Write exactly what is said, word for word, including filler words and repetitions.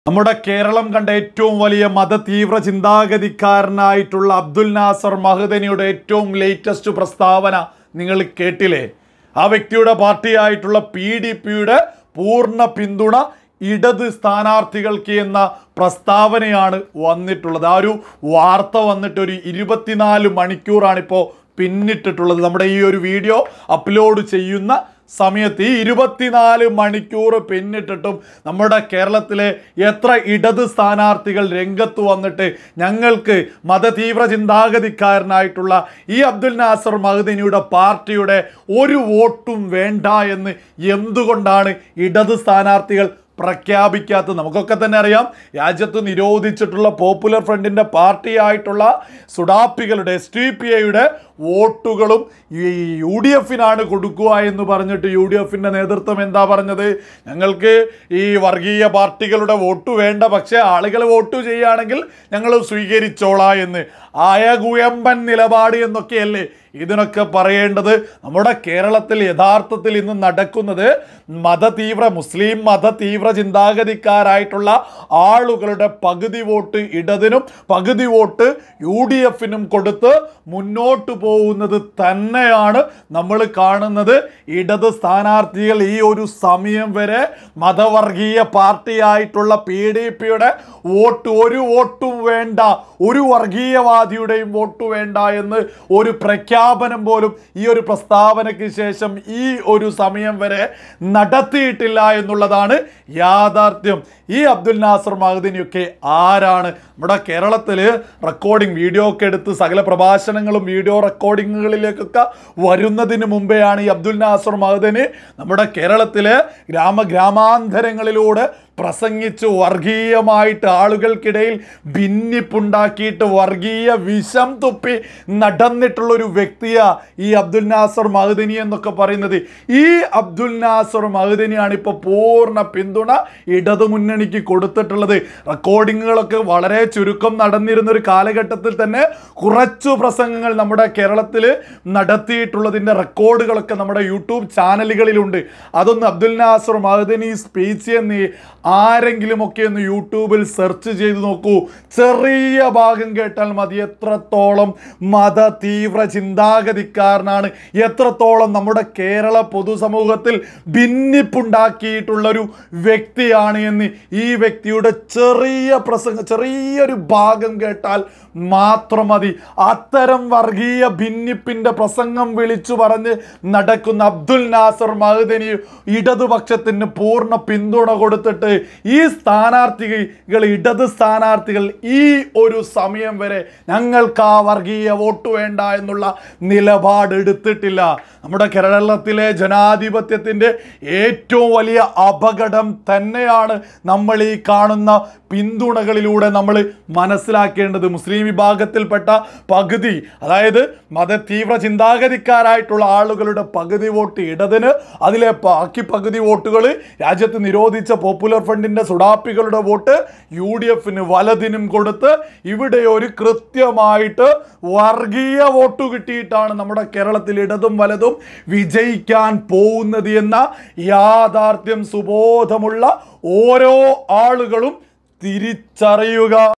നമ്മുടെ കേരളം കണ്ട ഏറ്റവും വലിയ മതതീവ്ര ചിന്താഗതിക്കാരനായിട്ടുള്ള അബ്ദുൽ നാസർ മഹ്ദനിയുടെ ഏറ്റവും ലേറ്റസ്റ്റ് പ്രസ്താവന നിങ്ങൾ കേട്ടില്ലേ? ആ വ്യക്തിയുടെ പാർട്ടിയായിട്ടുള്ള പി ഡി പിയുടെ പൂർണ്ണ പിന്തുണ ഇടത് സ്ഥാനാർത്ഥികൾക്ക് എന്ന പ്രസ്താവനയാണ് വന്നിട്ടുള്ളത്. ആ ഒരു വാർത്ത വന്നിട്ട് ഒരു ഇരുപത്തിനാല് മണിക്കൂറാണിപ്പോൾ പിന്നിട്ടിട്ടുള്ളത്. നമ്മുടെ ഈ ഒരു വീഡിയോ അപ്ലോഡ് ചെയ്യുന്ന സമയത്ത് ഈ ഇരുപത്തിനാല് മണിക്കൂർ പിന്നിട്ടിട്ടും നമ്മുടെ കേരളത്തിലെ എത്ര ഇടത് സ്ഥാനാർത്ഥികൾ രംഗത്ത് വന്നിട്ട് ഞങ്ങൾക്ക് മതതീവ്ര ചിന്താഗതിക്കാരനായിട്ടുള്ള ഈ അബ്ദുൽ നാസർ മഹ്ദനിയുടെ പാർട്ടിയുടെ ഒരു വോട്ടും വേണ്ട എന്ന് എന്തുകൊണ്ടാണ് ഇടത് സ്ഥാനാർത്ഥികൾ പ്രഖ്യാപിക്കാത്തത്? നമുക്കൊക്കെ തന്നെ അറിയാം, രാജ്യത്ത് നിരോധിച്ചിട്ടുള്ള പോപ്പുലർ ഫ്രണ്ടിൻ്റെ പാർട്ടിയായിട്ടുള്ള സുഡാപ്പികളുടെ എസ് ടി പി ഐയുടെ വോട്ടുകളും ഈ യു ഡി എഫിനാണ് കൊടുക്കുക എന്ന് പറഞ്ഞിട്ട് യു ഡി എഫിൻ്റെ നേതൃത്വം എന്താ പറഞ്ഞത്? ഞങ്ങൾക്ക് ഈ വർഗീയ പാർട്ടികളുടെ വോട്ട് വേണ്ട, പക്ഷേ ആളുകൾ വോട്ട് ചെയ്യുകയാണെങ്കിൽ ഞങ്ങൾ സ്വീകരിച്ചോളാം എന്ന്. ആയകുയമ്പൻ നിലപാട് എന്നൊക്കെയല്ലേ ഇതിനൊക്കെ പറയേണ്ടത്? നമ്മുടെ കേരളത്തിൽ യഥാർത്ഥത്തിൽ ഇന്ന് നടക്കുന്നത് മതതീവ്ര മുസ്ലിം മതതീവ്ര ചിന്താഗതിക്കാരായിട്ടുള്ള ആളുകളുടെ പകുതി വോട്ട് ഇടതിനും പകുതി വോട്ട് യു ഡി എഫിനും കൊടുത്ത് മുന്നോട്ട് പോകുന്നത് തന്നെയാണ് നമ്മൾ കാണുന്നത്. ഇടത് സ്ഥാനാർത്ഥികൾ ഈ ഒരു സമയം വരെ മതവർഗീയ പാർട്ടിയായിട്ടുള്ള പി ഡി പിയുടെ വോട്ട് ഒരു വോട്ടും വേണ്ട, ഒരു വർഗീയവാദിയുടെയും വോട്ട് വേണ്ട എന്ന് ഒരു പ്രഖ്യാപനം പോലും ഈ ഒരു പ്രസ്താവനയ്ക്ക് ശേഷം ഈ ഒരു സമയം വരെ നടത്തിയിട്ടില്ല എന്നുള്ളതാണ് യാഥാർത്ഥ്യം. ഈ അബ്ദുൽ നാസർ മഹ്ദനിയൊക്കെ ആരാണ്? നമ്മുടെ കേരളത്തിൽ റെക്കോർഡിംഗ് വീഡിയോ ഒക്കെ എടുത്ത് സകല പ്രഭാഷണങ്ങളും വീഡിയോ റെക്കോർഡിങ്ങുകളിലേക്കൊക്കെ വരുന്നതിന് മുമ്പെയാണ് ഈ അബ്ദുൽ നാസർ മഹ്ദനി നമ്മുടെ കേരളത്തിലെ ഗ്രാമ ഗ്രാമാന്തരങ്ങളിലൂടെ പ്രസംഗിച്ച് വർഗീയമായിട്ട് ആളുകൾക്കിടയിൽ ഭിന്നിപ്പുണ്ടാക്കിയിട്ട് വർഗീയ വിഷം തുപ്പി നടന്നിട്ടുള്ളൊരു വ്യക്തിയാ ഈ അബ്ദുൽ നാസർ മഹ്ദനി എന്നൊക്കെ പറയുന്നത്. ഈ അബ്ദുൽ നാസർ മഹ്ദനിയാണ് ഇപ്പോൾ പൂർണ്ണ പിന്തുണ ഇടതുമുന്നണിക്ക് കൊടുത്തിട്ടുള്ളത്. റെക്കോർഡിങ്ങുകളൊക്കെ വളരെ ചുരുക്കം നടന്നിരുന്നൊരു കാലഘട്ടത്തിൽ തന്നെ കുറച്ചു പ്രസംഗങ്ങൾ നമ്മുടെ കേരളത്തിൽ നടത്തിയിട്ടുള്ളതിൻ്റെ റെക്കോർഡുകളൊക്കെ നമ്മുടെ യൂട്യൂബ് ചാനലുകളിലുണ്ട്. അതൊന്ന് അബ്ദുൽ നാസർ മഹ്ദനി സ്പീച്ച് എന്ന് ആരെങ്കിലുമൊക്കെ ഒന്ന് യൂട്യൂബിൽ സെർച്ച് ചെയ്ത് നോക്കൂ. ചെറിയ ഭാഗം കേട്ടാൽ മതി എത്രത്തോളം മത തീവ്ര ചിന്താഗതിക്കാരനാണ്, എത്രത്തോളം നമ്മുടെ കേരള പൊതുസമൂഹത്തിൽ ഭിന്നിപ്പുണ്ടാക്കിയിട്ടുള്ളൊരു വ്യക്തിയാണ് എന്ന് ഈ വ്യക്തിയുടെ ചെറിയ പ്രസംഗം ചെറിയൊരു ഭാഗം കേട്ടാൽ മാത്രം മതി. അത്തരം വർഗീയ ഭിന്നിപ്പിൻ്റെ പ്രസംഗം വിളിച്ചു പറഞ്ഞ് നടക്കുന്ന അബ്ദുൽ നാസർ മഹ്ദനി ഇടതുപക്ഷത്തിന് പൂർണ്ണ പിന്തുണ കൊടുത്തിട്ട് ഈ സ്ഥാനാർത്ഥികൾ ഇടത് സ്ഥാനാർത്ഥികൾ ഈ ഒരു സമയം വരെ ഞങ്ങൾക്ക് ആ വർഗീയ വോട്ട് വേണ്ട എന്നുള്ള നിലപാട് എടുത്തിട്ടില്ല. നമ്മുടെ കേരളത്തിലെ ജനാധിപത്യത്തിൻ്റെ ഏറ്റവും വലിയ അപകടം തന്നെയാണ് നമ്മൾ ഈ കാണുന്ന പിന്തുണകളിലൂടെ നമ്മൾ മനസ്സിലാക്കേണ്ടത്. മുസ്ലിം വിഭാഗത്തിൽപ്പെട്ട പകുതി, അതായത് മത തീവ്ര ചിന്താഗതിക്കാരായിട്ടുള്ള ആളുകളുടെ പകുതി വോട്ട് ഇടതിന്, അതിലെ ബാക്കി പകുതി വോട്ടുകൾ രാജ്യത്ത് നിരോധിച്ച പോപ്പുലർ ഫ്രണ്ടിൻ്റെ സുഡാപ്പികളുടെ വോട്ട് യു ഡി എഫിന് വലതിനും കൊടുത്ത് ഇവിടെ ഒരു കൃത്യമായിട്ട് വർഗീയ വോട്ട് കിട്ടിയിട്ടാണ് നമ്മുടെ കേരളത്തിൽ ഇടതും വലതും വിജയിക്കാൻ പോകുന്നത് എന്ന യാഥാർത്ഥ്യം സുബോധമുള്ള ഓരോ ആളുകളും തിരിച്ചറിയുക.